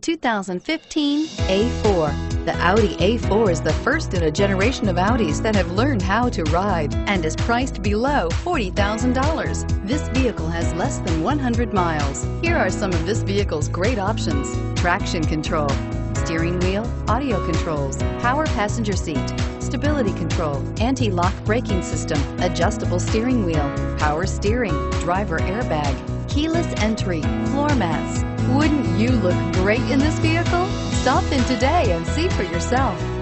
2015 A4. The Audi A4 is the first in a generation of Audis that have learned how to ride and is priced below $40,000. This vehicle has less than 100 miles. Here are some of this vehicle's great options: traction control, steering wheel audio controls, power passenger seat, stability control, anti-lock braking system, adjustable steering wheel, power steering, driver airbag, keyless entry, floor mats. Wouldn't you look great in this vehicle? Stop in today and see for yourself.